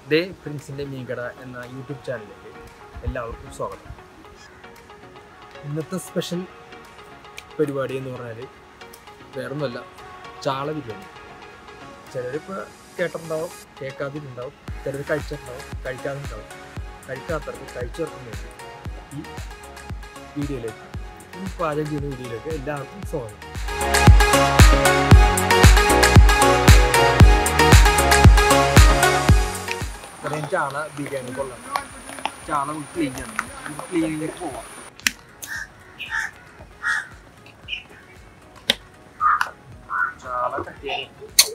ദേ പ്രിൻസിൻ്റെ മീൻകട എന്ന യൂട്യൂബ് ചാനലിലേക്ക് എല്ലാവർക്കും സ്വാഗതം. ഇന്നത്തെ സ്പെഷ്യൽ പരിപാടി എന്ന് പറഞ്ഞാൽ വേറൊന്നുമല്ല, ചാള ബിരിയാണി. ചിലരിപ്പോൾ കേട്ടിട്ടുണ്ടാവും, കേൾക്കാതിട്ടുണ്ടാവും, ചിലർ കഴിച്ചിട്ടുണ്ടാവും, കഴിക്കാതിട്ടുണ്ടാവും. കഴിക്കാത്തവർക്ക് കഴിച്ചവർക്ക് വേണ്ടി ഈ വീഡിയോയിലേക്ക്, ഈ പാചകം ചെയ്യുന്ന വീഡിയോയിലേക്ക് എല്ലാവർക്കും സ്വാഗതം. ഇത്രയും ചാള ബിരിയാണി കൊള്ളാം. ചാള ക്ലീൻ ചെയ്യണം. ക്ലീനിങ്ങിലേക്ക് പോവാം. ചാള കട്ട് ചെയ്യാൻ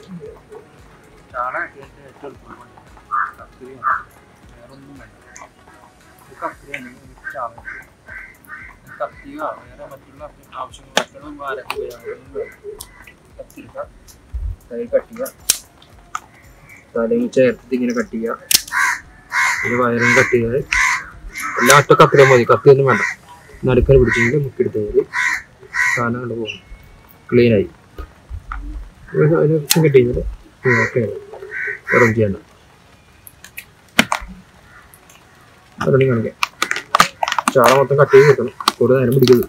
ഏറ്റവും എളുപ്പമാണ് കത്തിരിയാണ്. വേറൊന്നും വേണ്ട. കത്തിരിയാണെങ്കിൽ ചാള കത്തിരിക വേറെ മറ്റുള്ള ആവശ്യങ്ങളും ആരൊക്കെ ഉപയോഗങ്ങളൊന്നും വേണം. കത്തിരിക്ക തൈ കട്ട് ചെയ്യുക, തലയും ചേർത്തിട്ട് ഇങ്ങനെ കട്ട് ചെയ്യുക, ഒരു വയറും കട്ട് ചെയ്താൽ എല്ലാം ഒറ്റ കത്തിരാൻ മതി. കത്തിയൊന്നും വേണ്ട. നടുക്കൽ പിടിച്ചെങ്കിൽ മുക്കെടുത്ത് സാധനം കണ്ട് പോകും. ക്ലീനായി കട്ട് ചെയ്തത് ഓക്കെ. വെറും ചെയ്യണ്ട. അതുകൊണ്ട് കാണിക്കാം. ചാള മൊത്തം കട്ട് ചെയ്ത് വെക്കണം. കൂടുതൽ നേരം പിടിക്കുന്നത്.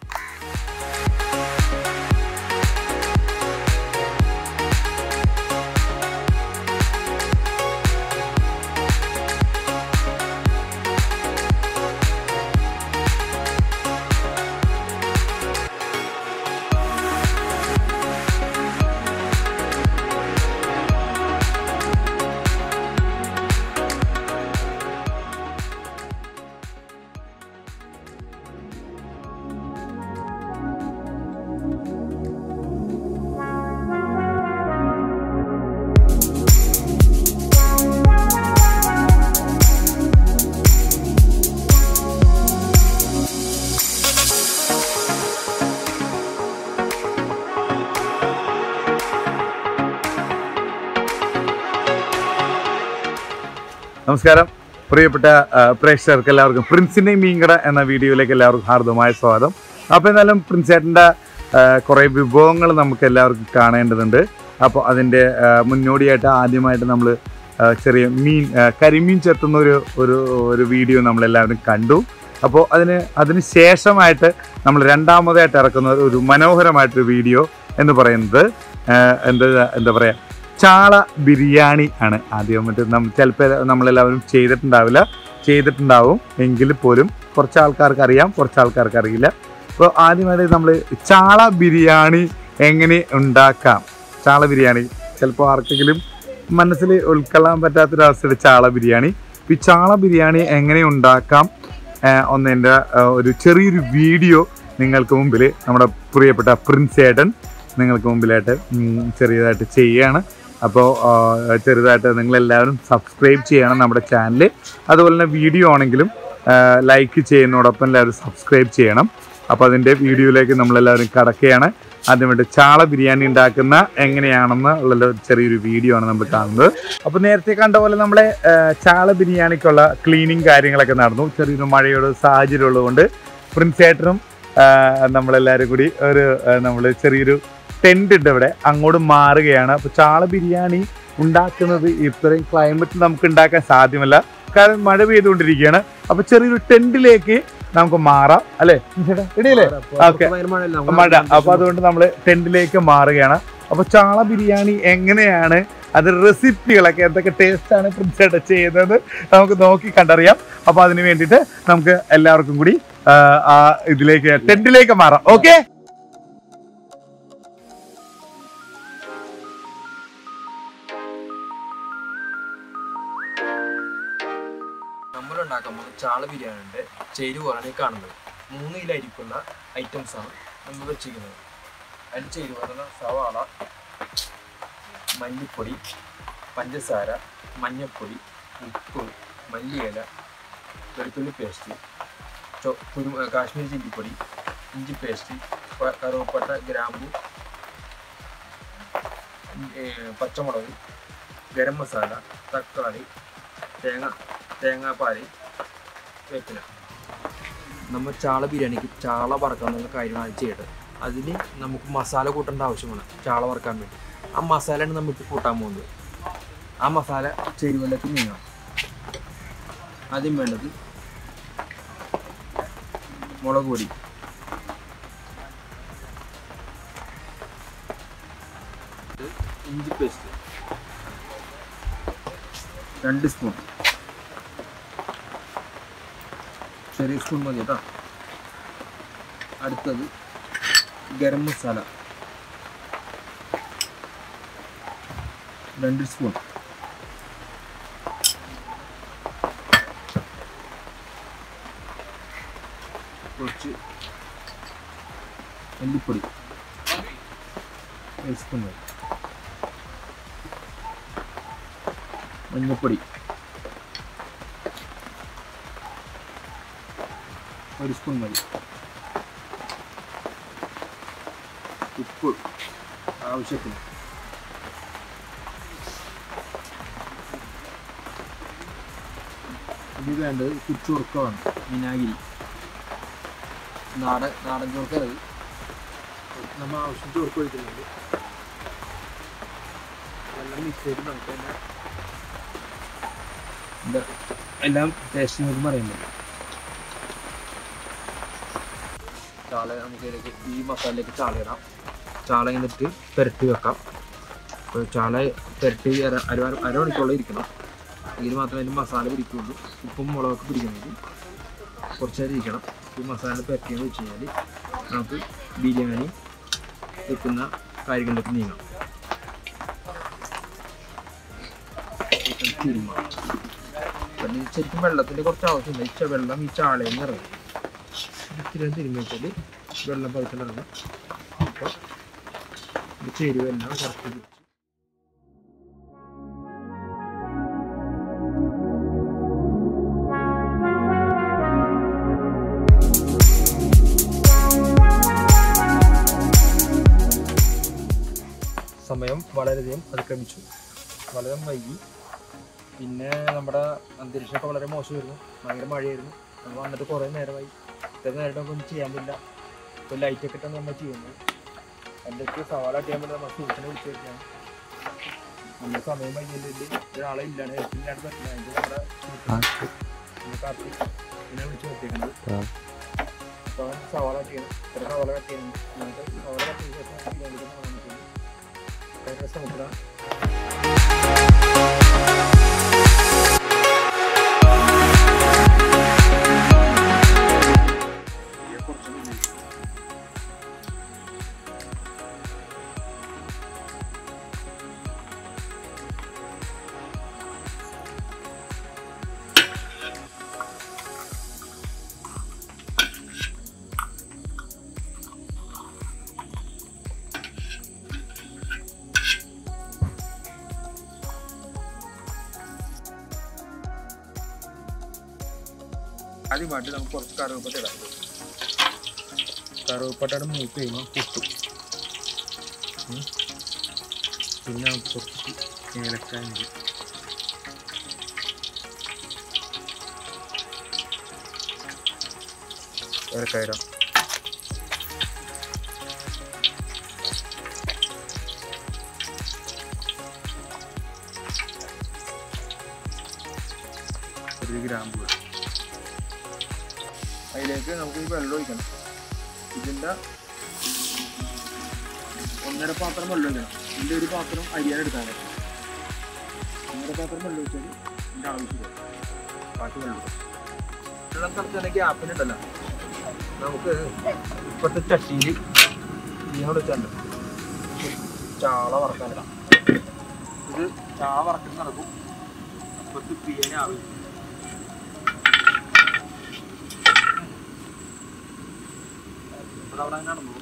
നമസ്കാരം പ്രിയപ്പെട്ട പ്രേക്ഷകർക്ക് എല്ലാവർക്കും പ്രിൻസിൻ്റെ മീൻകട എന്ന വീഡിയോയിലേക്ക് എല്ലാവർക്കും ഹാർദമായ സ്വാഗതം. അപ്പോൾ എന്നാലും പ്രിൻസേട്ടൻ്റെ കുറേ വിഭവങ്ങൾ നമുക്ക് എല്ലാവർക്കും കാണേണ്ടതുണ്ട്. അപ്പോൾ അതിൻ്റെ മുന്നോടിയായിട്ട് ആദ്യമായിട്ട് നമ്മൾ ചെറിയ മീൻ കരിമീൻ ചെത്തുന്ന ഒരു വീഡിയോ നമ്മളെല്ലാവരും കണ്ടു. അപ്പോൾ അതിന് ശേഷമായിട്ട് നമ്മൾ രണ്ടാമതായിട്ട് ഇറക്കുന്ന ഒരു മനോഹരമായിട്ടൊരു വീഡിയോ എന്ന് പറയുന്നത് എന്താ പറയുക, ചാള ബിരിയാണി ആണ്. ആദ്യം ചിലപ്പോൾ നമ്മളെല്ലാവരും ചെയ്തിട്ടുണ്ടാവും എങ്കിൽ പോലും കുറച്ച് ആൾക്കാർക്ക് അറിയാം, കുറച്ച് ആൾക്കാർക്ക് അറിയില്ല. അപ്പോൾ ആദ്യമായിട്ട് നമ്മൾ ചാള ബിരിയാണി എങ്ങനെ ഉണ്ടാക്കാം, ചാള ബിരിയാണി ചിലപ്പോൾ ആർക്കെങ്കിലും മനസ്സിൽ ഉൾക്കൊള്ളാൻ പറ്റാത്തൊരവസ്ഥയുടെ ചാള ബിരിയാണി. ഈ ചാള ബിരിയാണി എങ്ങനെ ഉണ്ടാക്കാം ഒന്നെൻ്റെ ഒരു ചെറിയൊരു വീഡിയോ നിങ്ങൾക്ക് മുമ്പിൽ നമ്മുടെ പ്രിയപ്പെട്ട പ്രിൻസേട്ടൻ നിങ്ങൾക്ക് മുമ്പിലായിട്ട് ചെറിയതായിട്ട് ചെയ്യുകയാണ്. അപ്പോൾ ചെറുതായിട്ട് നിങ്ങളെല്ലാവരും സബ്സ്ക്രൈബ് ചെയ്യണം നമ്മുടെ ചാനൽ. അതുപോലെ തന്നെ വീഡിയോ ആണെങ്കിലും ലൈക്ക് ചെയ്യുന്നതോടൊപ്പം എല്ലാവരും സബ്സ്ക്രൈബ് ചെയ്യണം. അപ്പോൾ അതിൻ്റെ വീഡിയോയിലേക്ക് നമ്മളെല്ലാവരും കടക്കുകയാണ്. ആദ്യമായിട്ട് ചാള ബിരിയാണി ഉണ്ടാക്കുന്ന എങ്ങനെയാണെന്ന് ഉള്ള ചെറിയൊരു വീഡിയോ ആണ് നമ്മൾ കാണുന്നത്. അപ്പോൾ നേരത്തെ കണ്ട പോലെ നമ്മളെ ചാള ബിരിയാണിക്കുള്ള ക്ലീനിങ് കാര്യങ്ങളൊക്കെ നടന്നു. ചെറിയൊരു മഴയുടെ സാഹചര്യം ഉള്ളതുകൊണ്ട് പ്രിൻസേട്ടനും നമ്മളെല്ലാവരും കൂടി നമ്മൾ ചെറിയൊരു ടെൻ്റ് ഉണ്ട് ഇവിടെ, അങ്ങോട്ട് മാറുകയാണ്. അപ്പോൾ ചാള ബിരിയാണി ഉണ്ടാക്കുന്നത് ഇത്രയും ക്ലൈമറ്റിൽ നമുക്ക് ഉണ്ടാക്കാൻ സാധ്യമല്ല, കാരണം മഴ പെയ്തുകൊണ്ടിരിക്കുകയാണ്. അപ്പോൾ ചെറിയൊരു ടെൻറ്റിലേക്ക് നമുക്ക് മാറാം അല്ലേ ഇടയില്ലേ? ഓക്കെ, മഴ. അപ്പോൾ അതുകൊണ്ട് നമ്മൾ ടെൻറ്റിലേക്ക് മാറുകയാണ്. അപ്പോൾ ചാള ബിരിയാണി എങ്ങനെയാണ്, അത് റെസിപ്പികളൊക്കെ എന്തൊക്കെ ടേസ്റ്റാണ് പ്രിൻസേട്ടൻ ചെയ്യുന്നത് നമുക്ക് നോക്കി കണ്ടറിയാം. അപ്പോൾ അതിന് വേണ്ടിയിട്ട് നമുക്ക് എല്ലാവർക്കും കൂടി ഇതിലേക്ക് ടെൻറ്റിലേക്ക് മാറാം. ഓക്കെ. നമ്മളുണ്ടാക്കാൻ പോകുന്ന ചാള ബിരിയാണിയുടെ ചേരുവയാണ് ഈ കാണുന്നത്. 3 കിലോ അരിക്കുള്ള ഐറ്റംസാണ് നമ്മൾ വെച്ചിരിക്കുന്നത്. അതിൽ ചേരുവ സവാള, മല്ലിപ്പൊടി, പഞ്ചസാര, മഞ്ഞൾപ്പൊടി, ഉപ്പ്, മല്ലിയില, വെളുത്തുള്ളി പേസ്റ്റ്, കാശ്മീരി ചില്ലിപ്പൊടി, ഇഞ്ചി പേസ്റ്റ്, കറുവപ്പട്ട, ഗ്രാമ്പു, പച്ചമുളക്, ഗരം മസാല, തക്കാളി, തേങ്ങാപ്പാൽ, വേപ്പില. നമ്മൾ ചാള ബിരിയാണിക്ക് ചാള വറക്കാനുള്ള കാര്യമാണ് ചെയ്യേണ്ടത്. അതിന് നമുക്ക് മസാല കൂട്ടേണ്ട ആവശ്യമാണ് ചാള വറക്കാൻ വേണ്ടി. ആ മസാലയാണ് നമുക്ക് കൂട്ടാൻ പോകുന്നത്. ആ മസാല ചേരുവെള്ളത്തിൽ നീങ്ങാം. ആദ്യം വേണ്ടത് മുളക് പൊടി, ഇഞ്ചി പേസ്റ്റ് 2 സ്പൂൺ, ചെറിയ സ്പൂൺ മതി കേട്ടോ. അടുത്തത് ഗരം മസാല 2 സ്പൂൺ, കുറച്ച് മല്ലിപ്പൊടി 1 സ്പൂൺ മതി, മഞ്ഞൾപ്പൊടി 1 സ്പൂൺ മതി, ഉപ്പ് ആവശ്യത്തിന്, ഇത് വേണ്ടത് ചുരുക്കമാണ്, വിനാഗിരി നാടൻ ചോർക്കത് നമ്മൾ ആവശ്യം ചോർക്ക് ഒഴിക്കുന്നുണ്ട്. എല്ലാം മിക്സ് ചെയ്ത് നമുക്ക് തന്നെ എല്ലാം ടേസ്റ്റ് നോക്കി പറയുന്നത്. ചാള നമുക്ക് ഇതിലേക്ക് ഈ മസാലയിലേക്ക് ചാള ഇടാം. ചാള എന്നിട്ട് പുരട്ടി വെക്കാം. അപ്പോൾ ചാള പുരട്ടി അരമണിക്കോളം ഇരിക്കണം. ഇതിൽ മാത്രമേ അതിന് മസാല പിടിക്കുകയുള്ളൂ. ഉപ്പും മുളകൊക്കെ പിടിക്കുന്നത് കുറച്ച് നേരം ഇരിക്കണം. ഈ മസാല പുരട്ടിയെന്ന് വെച്ച് കഴിഞ്ഞാൽ നമുക്ക് ബിരിയാണി വെക്കുന്ന കാര്യങ്ങളിലേക്ക് നീങ്ങാം. ശരിക്കും വെള്ളത്തിൻ്റെ കുറച്ച് ആവശ്യമുണ്ട്. വെള്ളം ഈ ചാളയിൽ നിന്ന് ഇറങ്ങും. ഇത്തിരി തിരുമ്മി വെച്ചാൽ വെള്ളം പഴുത്തിലിറങ്ങും. അപ്പോൾ ഇത് ചേരുവെല്ലാം കുറച്ച് വെച്ച് സമയം വളരെയധികം അതിക്രമിച്ചു, വളരെ വൈകി. പിന്നെ നമ്മുടെ അന്തരീക്ഷമൊക്കെ വളരെ മോശമായിരുന്നു, ഭയങ്കര മഴയായിരുന്നു. നമ്മൾ വന്നിട്ട് കുറേ നേരമായി. ഇത്ര നേരമായിട്ടൊക്കെ ഒന്നും ചെയ്യാൻ പറ്റില്ല. ഇപ്പോൾ ലൈറ്റൊക്കെ ഇട്ടാണ് നമ്മൾ ചെയ്യുന്നത്. അതിൻ്റെയൊക്കെ സവാള ചെയ്യാൻ പറ്റില്ല. നമ്മൾ സൂക്ഷിനെ വിളിച്ചു വെച്ചാൽ നമ്മൾ സമയം വൈകില്ലെങ്കിൽ ഒരാളെ ഇല്ലാണ്, ഹെൽപ്പില്ലാണ്ട് പറ്റില്ല. അതിൻ്റെ നമ്മുടെ കാപ്പി പിന്നെ വിളിച്ച് നിർത്തിയേക്കുന്നത്. അപ്പോൾ സവാള ചെയ്യണം. ഇത്ര സവാള കട്ട് ചെയ്യണം. നമുക്ക് സവാള കട്ട് ചെയ്ത ശേഷം നമുക്ക് ആദ്യമായിട്ട് നമുക്ക് കുറച്ച് കറുവപ്പട്ട ഇടാം. കറുവപ്പട്ടയുടെ മൂത്ത് കഴിയുമ്പോൾ പൊട്ടും. പിന്നെ നമുക്ക് കുറച്ച് ഏലക്കായ മതി. ഏലക്കായ ഇടാം. ഒരു ഗ്രാമ്പ് ഇടാം. അതിലേക്ക് നമുക്ക് ഈ വെള്ളം ഒഴിക്കണം. ഇതിൻ്റെ 1.5 പാത്രം വെള്ളം ഒഴിക്കണം. ഇതിൻ്റെ ഒരു പാത്രം അരിയാണ് എടുക്കാൻ പറ്റും. 1.5 പാത്രം വെള്ളം ഒഴിച്ചാൽ ഇതിൻ്റെ ആവശ്യമില്ല. ബാക്കി വെള്ളം തിളച്ച ഗ്യാപ്പിനുണ്ടല്ലോ, നമുക്ക് ഇപ്പോഴത്തെ ചട്ടിയിൽ തീയോട് വെച്ചാൽ ചാള വറക്കാനിടാം. ഇത് ചാള വറക്കുന്ന നടക്കും. ഇപ്പോഴത്തെ ബിരിയാണി ആവശ്യം. അവിടെ നടന്നു.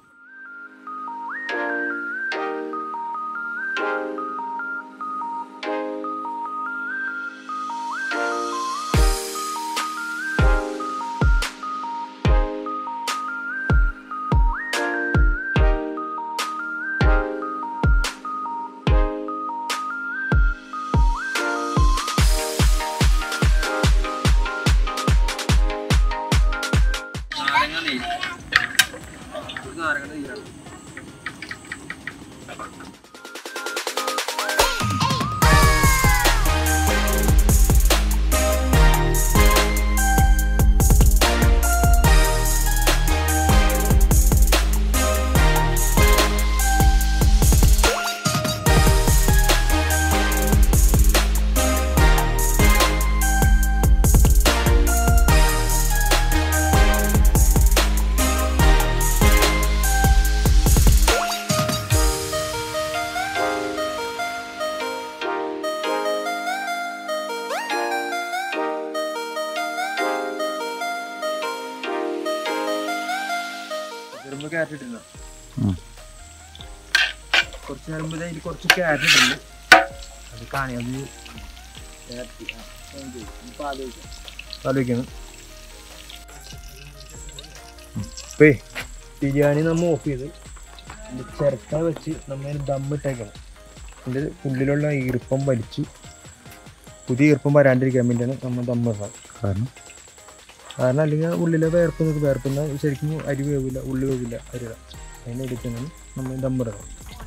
നാരങ്ങ നെയ്യാണ്. നമ്മൾ ക്യാരറ്റ് ഇട്ടിരുന്നു. കുറച്ച് നേരം മുതൽ അതിൽ കുറച്ച് ക്യാരറ്റ് ഇട്ടുണ്ട്. അത് കാണിയത് ആലോചിക്കുന്നു. ബിരിയാണി നമ്മൾ ഓഫ് ചെയ്ത് ചിരട്ട വെച്ച് നമ്മൾ ദമ്മിട്ടേക്കണം. അതിൻ്റെ ഉള്ളിലുള്ള ഈർപ്പം വലിച്ച് പുതിയ ഈർപ്പം വരാണ്ടിരിക്കാൻ വേണ്ടിയാണ് നമ്മൾ ദമ്മിടുന്നത്. കാരണം അല്ലെങ്കിൽ ഉള്ളിലെ വേർപ്പുന്ന ശരിക്കും അരി വേവില്ല, ഉള്ളി വേവില്ല, അരിട. അതിനെടുക്കുന്നത് നമ്മൾ ദമ്മിടണം.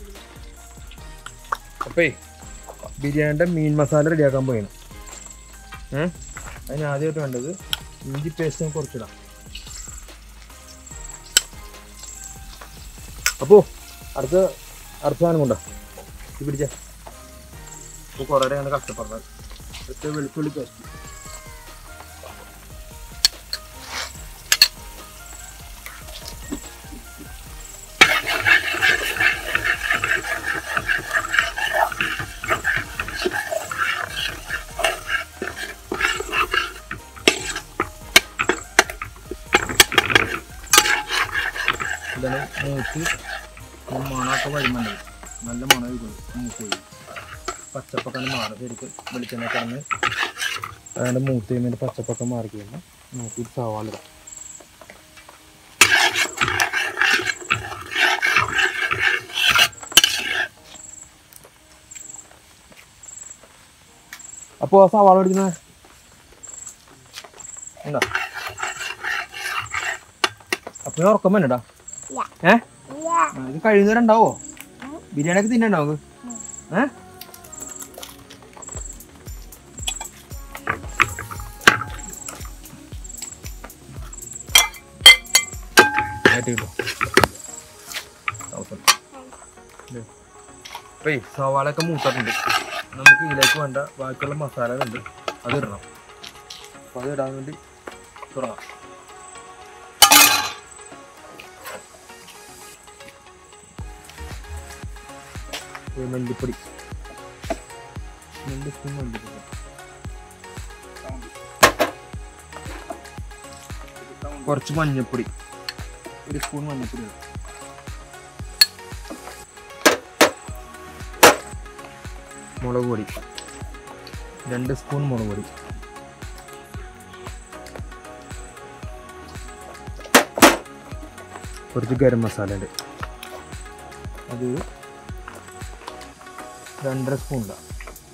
അപ്പേ ബിരിയാണിയുടെ മീൻ മസാല റെഡിയാക്കാൻ പോയാണ്. അതിന് ആദ്യമായിട്ട് വേണ്ടത് ഇഞ്ചി പേസ്റ്റ് കുറച്ചിടാം. അപ്പോൾ അടുത്ത സാധനം കൊണ്ടാ ഇത് പിടിച്ച. അപ്പോൾ കുറേ അങ്ങനെ കഷ്ടപ്പെടുന്നത്. വെളുത്തുള്ളി പേസ്റ്റ്, ഇതാണ് മൂത്ത് മണമൊക്കെ വരുന്നുണ്ട്. നല്ല മണം മൂത്ത് പോയി പച്ചപ്പൊക്കെ മാറി ശരിക്കും വെളിച്ചെണ്ണ കിടന്ന് അതിൻ്റെ മൂത്ത് കഴിയുമ്പോൾ പച്ചപ്പൊക്കെ മാറി കഴിയുമ്പോൾ നമുക്ക് സവാള ഇടാം. അപ്പോൾ ആ സവാള പിടിക്കുന്നത് എന്താ അപ്പോൾ ഉറക്കം വേണ്ടടാ. ഇത് കഴിയുന്നവരുണ്ടാവോ? ബിരിയാണിയൊക്കെ തിന്നണ്ടാവും നമുക്ക്. സവാളൊക്കെ മൂത്തിട്ടുണ്ട്. നമുക്ക് ഇതിലേക്ക് വേണ്ട ബാക്കിയുള്ള മസാലകളുണ്ട്, അത് ഇടണം. അപ്പോൾ അത് ഇടാൻ വേണ്ടി തുടങ്ങാം. മല്ലിപ്പൊടി 2 സ്പൂൺ മല്ലിപ്പൊടി, കുറച്ച് മഞ്ഞൾപ്പൊടി 1 സ്പൂൺ മഞ്ഞൾപ്പൊടി, മുളക് പൊടി 2 സ്പൂൺ മുളക് പൊടി, കുറച്ച് ഗരം മസാല ഉണ്ട്, അത് 2.5 സ്പൂൺ ഇടാം.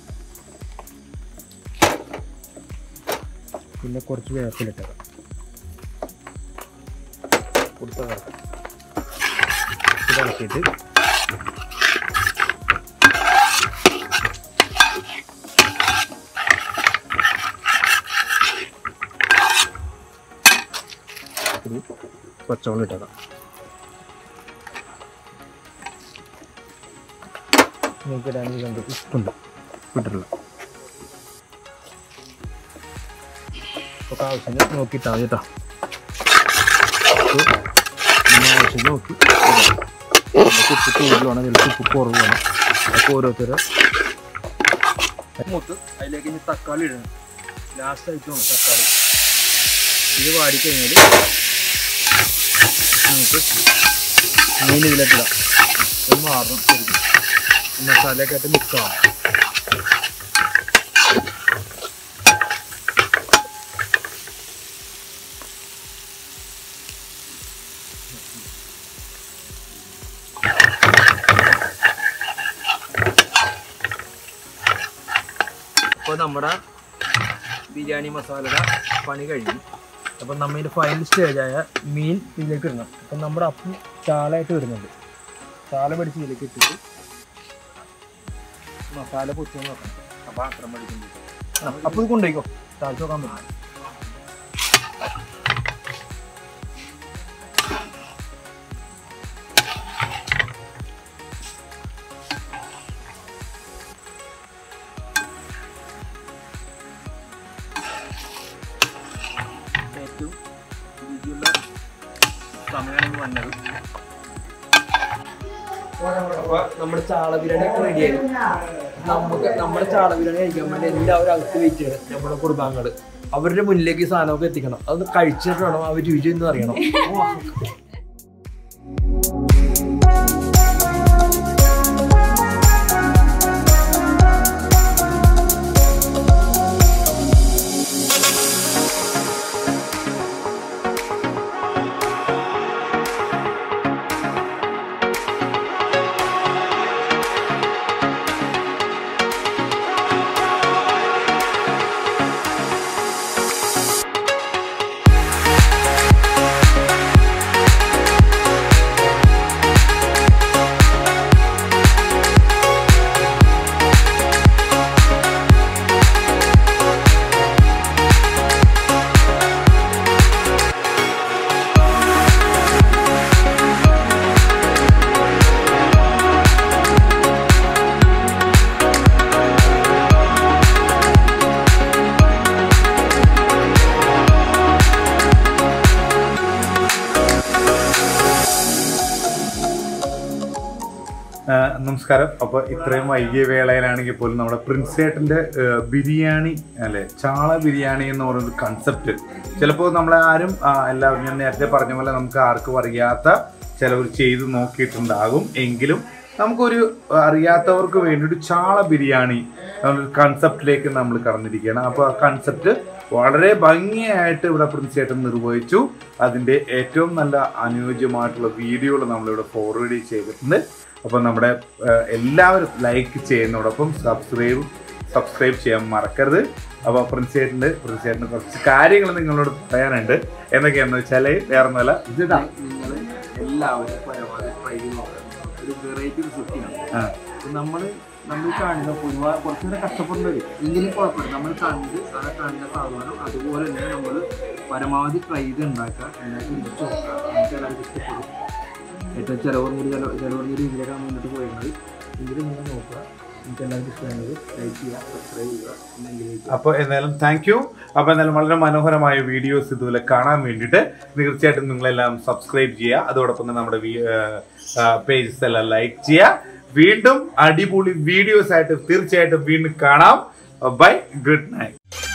പിന്നെ കുറച്ച് വേപ്പിലിട്ടേക്കാം. ഇതാക്കിയിട്ട് പച്ചവെള്ളം ഇട്ടേക്കാം. നിങ്ങൾക്ക് ഇടാൻ കണ്ട് ഉപ്പുണ്ട്, ഇട്ടിട്ടില്ല. അപ്പോൾ ആവശ്യത്തിന് നോക്കിയിട്ടാൽ മതി കേട്ടോ. ആവശ്യം നോക്കി ഉപ്പ് കൂടുതലാണ്, ചിലപ്പോൾ ഉപ്പ് കുറവാണ്. അപ്പോൾ ഓരോരുത്തരും മൂത്ത് അതിലേക്ക് ഇനി തക്കാളി ഇടണം. ലാസ്റ്റ് ആയിട്ടാണ് തക്കാളി. ഇത് വാടിക്കഴിഞ്ഞാൽ നമുക്ക് മീൻ ഇതിലേക്കിടാം. അത് മാറണം ശരിക്കും. മസാലയൊക്കെ ആയിട്ട് മിക്സ് ആവണം. അപ്പോൾ നമ്മുടെ ബിരിയാണി മസാലയുടെ പണി കഴിഞ്ഞു. അപ്പം നമ്മൾ ഇതിൻ്റെ ഫൈനൽ സ്റ്റേജായ മീൻ ഇതിലേക്ക് ഇടണം. അപ്പം നമ്മുടെ അപ്പം ചാളയായിട്ട് വരുന്നുണ്ട്. ചാള പിടിച്ച് ഇതിലേക്ക് ഇട്ടിട്ട് മസാല പൊത്തിയെന്ന് നോക്കണം. അപ്പം അത്ര മേടിക്കുന്നുണ്ട്. അപ്പോൾ ഇത് കൊണ്ടുപോയിക്കോ, താഴ്ച നോക്കാൻ പറ്റും. ഏറ്റവും രുചിയുള്ള സമയമാണ് വന്നത്. അപ്പോൾ നമ്മുടെ ചാള ബിരിയാണി ഒക്കെ റെഡിയായി. നമ്മുടെ ചാള ബിരിയാണി കഴിക്കാൻ വേണ്ടി എല്ലാവരും അകത്ത് വെയിറ്റ് ചെയ്യണം. നമ്മുടെ കുടുംബാംഗങ്ങൾ അവരുടെ മുന്നിലേക്ക് ഈ സാധനമൊക്കെ എത്തിക്കണം. അതൊന്ന് കഴിച്ചിട്ട് വേണം അവർ രുചി എന്ന് അറിയണം. നമസ്കാരം. അപ്പോൾ ഇത്രയും വൈകിയ വേളയിലാണെങ്കിൽ പോലും നമ്മുടെ പ്രിൻസേട്ടൻ്റെ ബിരിയാണി അല്ലെ, ചാള ബിരിയാണി എന്ന് പറയുന്ന കൺസെപ്റ്റ് ചിലപ്പോൾ നമ്മളെ ആരും എല്ലാവരും ഞാൻ നേരത്തെ പറഞ്ഞ പോലെ നമുക്ക് ആർക്കും അറിയാത്ത ചിലവർ ചെയ്ത് നോക്കിയിട്ടുണ്ടാകും. എങ്കിലും നമുക്കൊരു അറിയാത്തവർക്ക് വേണ്ടി ഒരു ചാള ബിരിയാണി കൺസെപ്റ്റിലേക്ക് നമ്മൾ കടന്നിരിക്കുകയാണ്. അപ്പോൾ ആ കൺസെപ്റ്റ് വളരെ ഭംഗിയായിട്ട് ഇവിടെ പ്രിൻസേട്ടൻ നിർവഹിച്ചു. അതിൻ്റെ ഏറ്റവും നല്ല അനുയോജ്യമായിട്ടുള്ള വീഡിയോകൾ നമ്മളിവിടെ ഫോർവേഡ് ചെയ്തിട്ടുണ്ട്. അപ്പോൾ നമ്മുടെ എല്ലാവരും ലൈക്ക് ചെയ്യുന്നതോടൊപ്പം സബ്സ്ക്രൈബ് ചെയ്യാൻ മറക്കരുത്. അപ്പോൾ പ്രിൻസേട്ടന് കുറച്ച് കാര്യങ്ങൾ നിങ്ങളോട് പറയാനുണ്ട്. എന്തൊക്കെയാണെന്ന് വെച്ചാൽ വേറെ ഒന്നുമല്ല, ഇതാ നിങ്ങൾ എല്ലാവരും പരമാവധി ട്രൈ ചെയ്ത് നോക്കുക. ഒരു വെറൈറ്റി റെസിപ്പിയാണ്. നമ്മൾ കാണുന്ന ഒരുപാട് കുറച്ചുകൂടെ കഷ്ടപ്പെടുന്നത് എങ്കിലും കുഴപ്പമില്ല. നമ്മൾ കണ്ട് ആ കാണുന്ന സാധനം അതുപോലെ തന്നെ നമ്മൾ പരമാവധി ട്രൈ ചെയ്ത് ഉണ്ടാക്കുക. എല്ലാവർക്കും ഇഷ്ടം നോക്കുക. നമുക്ക് എല്ലാവർക്കും ഇഷ്ടപ്പെടും. ഏറ്റവും ചിലവർ രീതിയിലേക്കാണ് മുന്നോട്ട് പോയിരുന്നത്. എങ്കിലും നിങ്ങൾ നോക്കുക. നിങ്ങൾക്ക് എല്ലാവർക്കും ഇഷ്ടമായത് ലൈക്ക് ചെയ്യുക, സബ്സ്ക്രൈബ് ചെയ്യുക. അപ്പോൾ എന്തായാലും താങ്ക് യു. അപ്പോൾ എന്തായാലും വളരെ മനോഹരമായ വീഡിയോസ് ഇതുപോലെ കാണാൻ വേണ്ടിയിട്ട് തീർച്ചയായിട്ടും നിങ്ങളെല്ലാം സബ്സ്ക്രൈബ് ചെയ്യുക. അതോടൊപ്പം തന്നെ നമ്മുടെ പേജസ് എല്ലാം ലൈക്ക് ചെയ്യുക. വീണ്ടും അടിപൊളി വീഡിയോസ് ആയിട്ട് തീർച്ചയായിട്ടും വീണ്ടും കാണാം. Bye, good night.